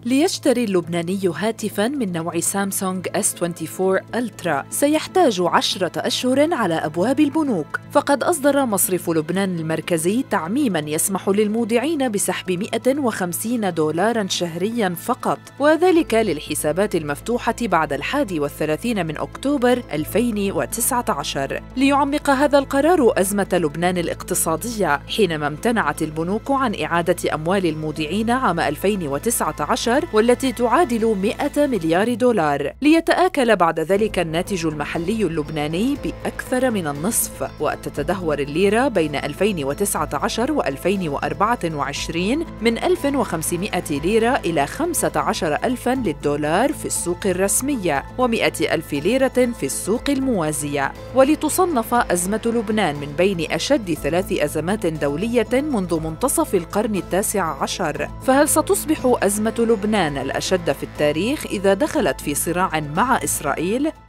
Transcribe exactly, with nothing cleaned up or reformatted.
ليشتري اللبناني هاتفاً من نوع سامسونج إس أربعة وعشرين ألترا سيحتاج عشرة أشهر على أبواب البنوك، فقد أصدر مصرف لبنان المركزي تعميماً يسمح للمودعين بسحب مئة وخمسين دولاراً شهرياً فقط، وذلك للحسابات المفتوحة بعد الحادي والثلاثين من أكتوبر ألفين وتسعة عشر. ليعمق هذا القرار أزمة لبنان الاقتصادية، حينما امتنعت البنوك عن إعادة أموال المودعين عام ألفين وتسعة عشر والتي تعادل مئة مليار دولار، ليتآكل بعد ذلك الناتج المحلي اللبناني بأكثر من النصف، وتتدهور الليرة بين ألفين وتسعة عشر وألفين وأربعة وعشرين من ألف وخمسمئة ليرة إلى خمسة عشر ألفاً للدولار في السوق الرسمية ومئة ألف ليرة في السوق الموازية. ولتصنف أزمة لبنان من بين أشد ثلاث أزمات دولية منذ منتصف القرن التاسع عشر، فهل ستصبح أزمة لبنان الأشد في التاريخ إذا دخلت في صراع مع إسرائيل؟